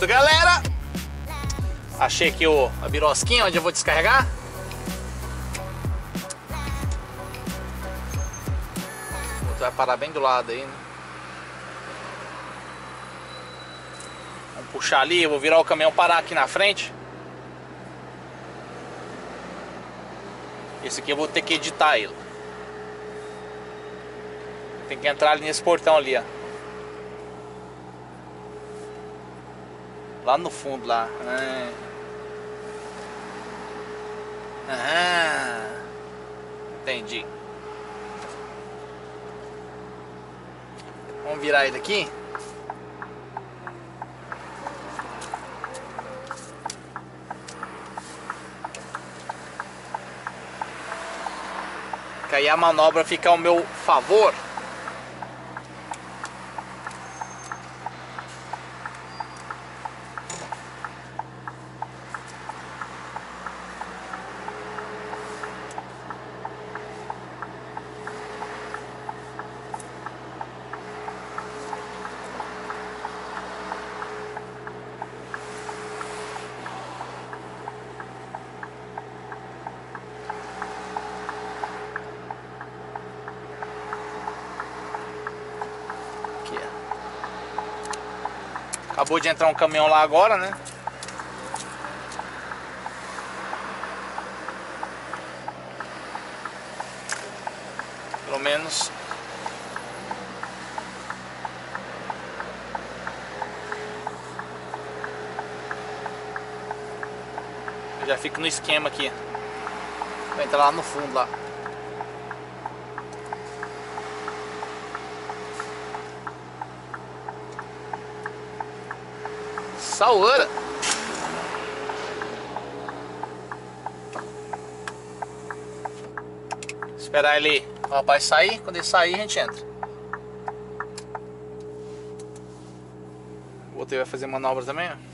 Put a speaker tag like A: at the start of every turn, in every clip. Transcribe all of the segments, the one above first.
A: Pronto, galera. Achei aqui a birosquinha onde eu vou descarregar. O outro vai parar bem do lado aí, né? Vamos puxar ali, eu vou virar o caminhão, parar aqui na frente. Esse aqui eu vou ter que editar ele. Tem que entrar ali nesse portão ali, ó. Lá no fundo, lá. Entendi. Vamos virar ele aqui. Que aí a manobra fica ao meu favor. Acabou de entrar um caminhão lá agora, né? Pelo menos eu já fico no esquema aqui. Vai entrar lá no fundo lá. Saúra. Esperar ele, o rapaz sair. Quando ele sair, a gente entra. O outro vai fazer manobra também, ó.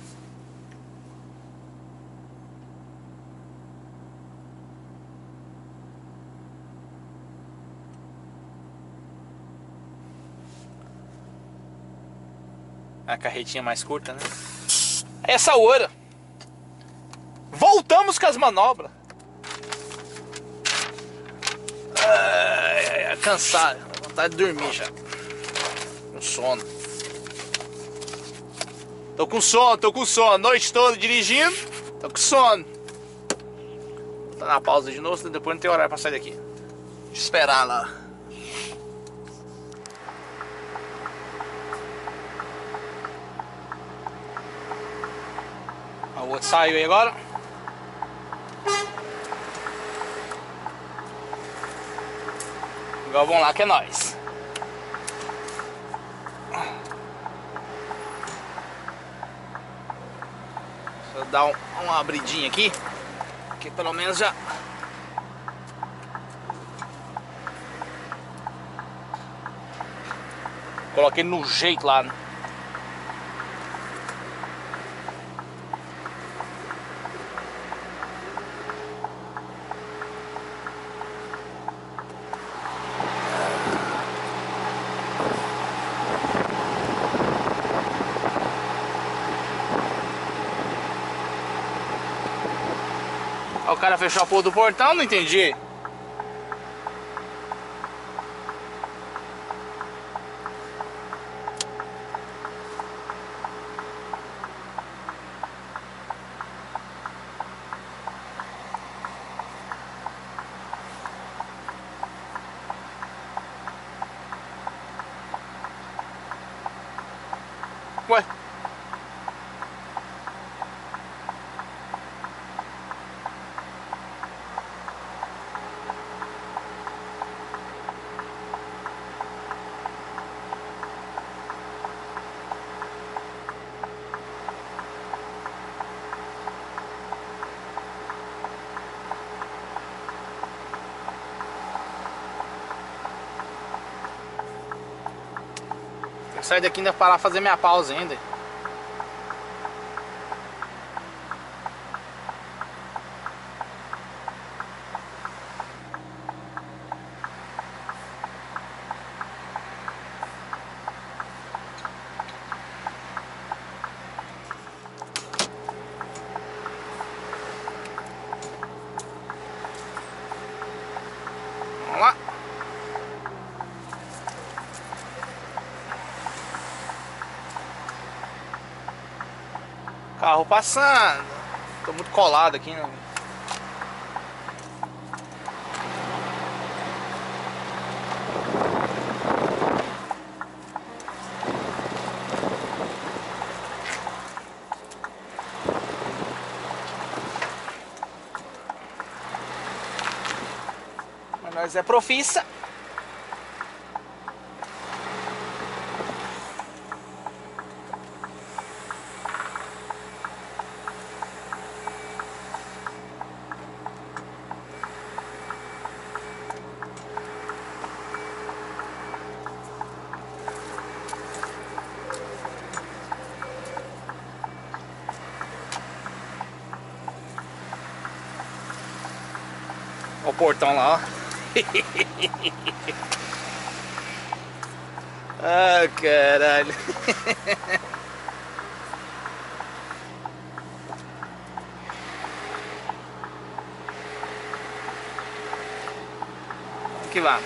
A: A carretinha mais curta, né? Essa hora voltamos com as manobras. Cansado, vontade de dormir já. Com sono. Tô com sono. Noite toda dirigindo. Tô com sono. Vou botar na pausa de novo, depois não tem horário pra sair daqui. Deixa eu esperar lá. O outro saiu aí agora. Agora vamos lá que é nóis. Deixa eu dar uma abridinha aqui. Que pelo menos já... Coloquei no jeito lá, né? O cara fechou a porra do portão, não entendi. Ué? Tem que sair daqui ainda parar fazer minha pausa ainda. Carro passando. Tô muito colado aqui, né? Mas nós é profissa. Olha o portão lá, ó. Ah, caralho. Aqui lá.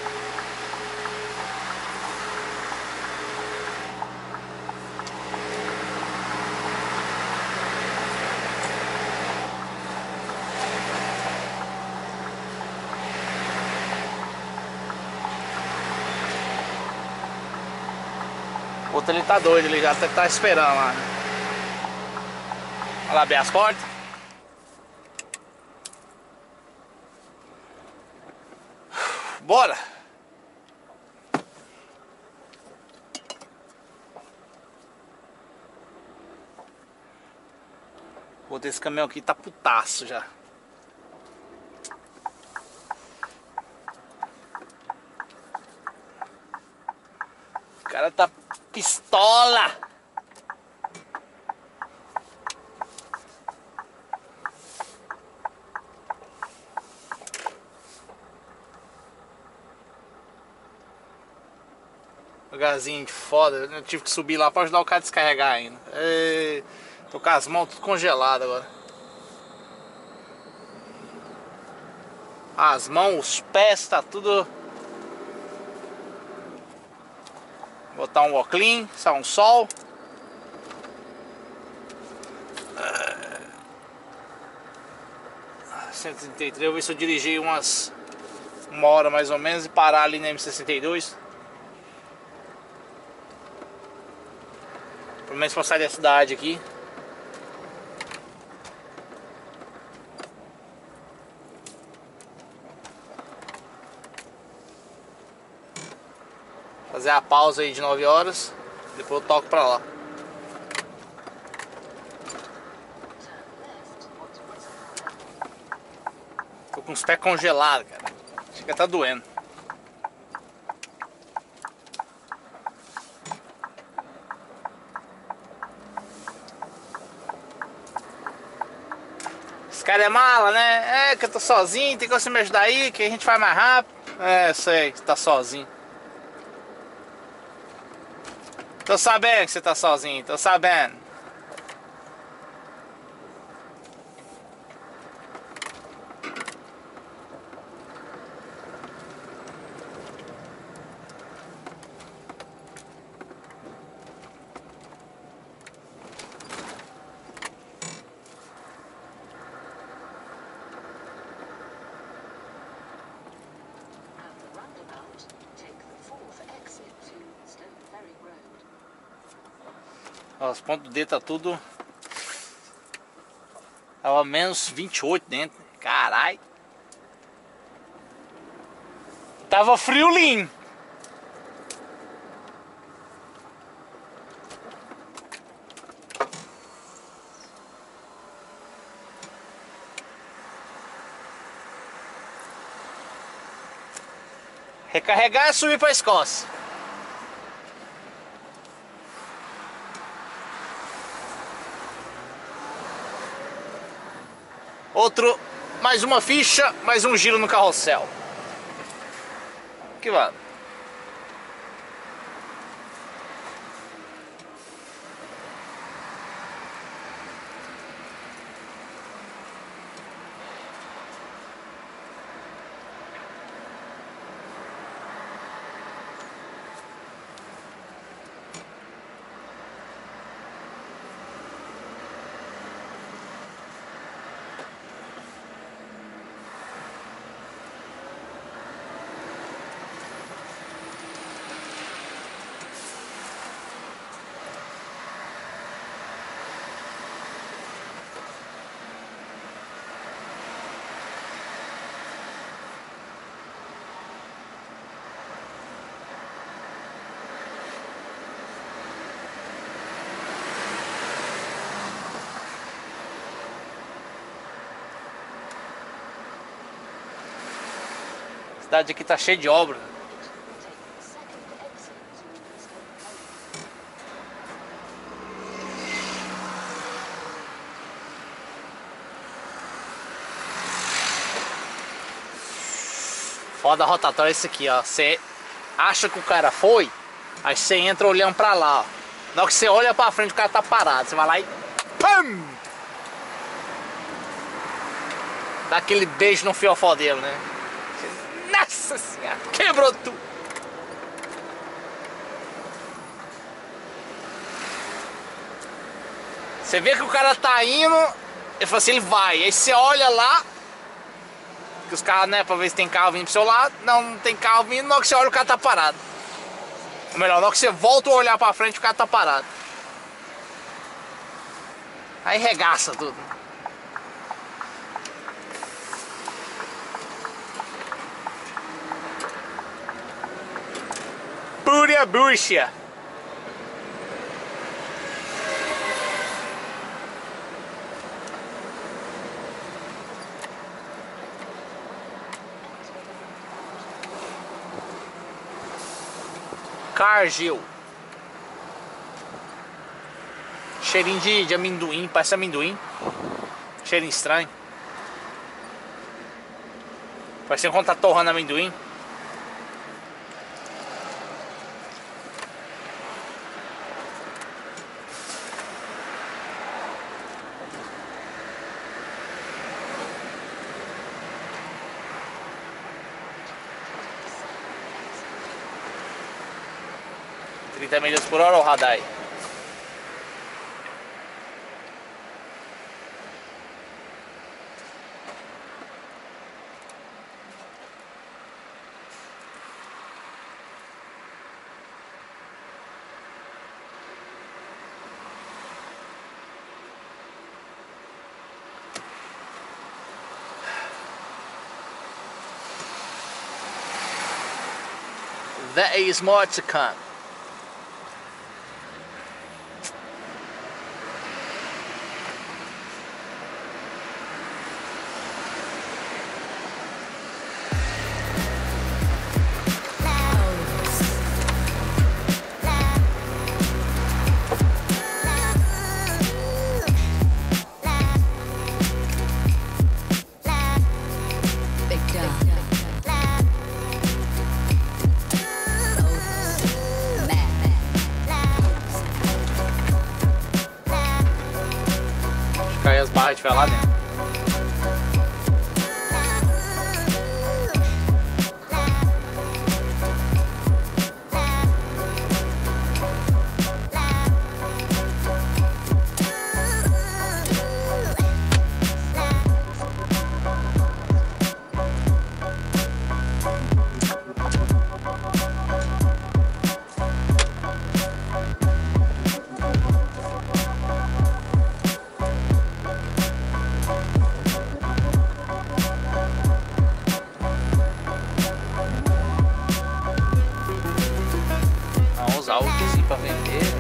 A: O outro ele tá doido, ele já tá esperando lá. Olha lá, abrir as portas. Bora! Pô, esse caminhão aqui tá putaço já. O cara tá pistola! Lugarzinho de foda. Eu tive que subir lá pra ajudar o cara a descarregar ainda. Tô com as mãos tudo congeladas agora. As mãos, os pés, tá tudo. Botar um óculos, só um sol. R$133, eu vou ver se eu dirigi uma hora mais ou menos e parar ali na M62. Pelo menos pra sair da cidade aqui. Fazer a pausa aí de 9 horas. Depois eu toco pra lá. Tô com os pés congelados, cara. Acho que tá doendo. Esse cara é mala, né? É que eu tô sozinho, tem que você me ajudar aí, que a gente faz mais rápido. É, sei, você tá sozinho. Tô sabendo que você tá sozinho, tô sabendo. Ó, os pontos do dedo tá tudo. Tava menos 28 dentro. Carai. Tava friolinho. Recarregar e subir pra Escócia. Outro, mais uma ficha, mais um giro no carrossel. Que vai. cidade aqui tá cheia de obra. Foda rotatória é isso aqui, ó. Você acha que o cara foi, aí você entra olhando pra lá, ó. Na hora que você olha pra frente, o cara tá parado. Você vai lá e... pam! Dá aquele beijo no fiofó dele, né? Nossa senhora! Quebrou tudo! Você vê que o cara tá indo, ele fala assim, ele vai. Aí você olha lá, que os carros, né, pra ver se tem carro vindo pro seu lado. Não tem carro vindo, na hora que você olha, o cara tá parado. Ou melhor, na hora que você volta a olhar pra frente, o cara tá parado. Aí regaça tudo. Pura bucha. Cargill. Cheirinho de amendoim, parece amendoim. Cheirinho estranho. Parece quando tá torrando amendoim. Milhas por hora o radar aí. There is more to come. Cair as barras e estiver lá dentro. Altos para vender.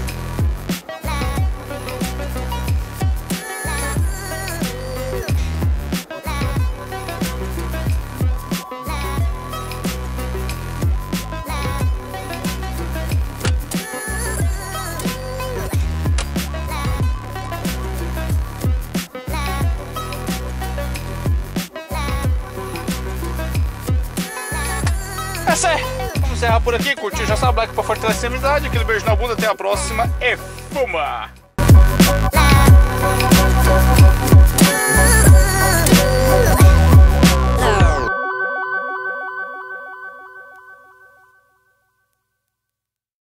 A: Essa é. Encerrar por aqui, curtiu, já sabe, like pra fortalecer a amizade, aquele beijo na bunda, até a próxima e fuma!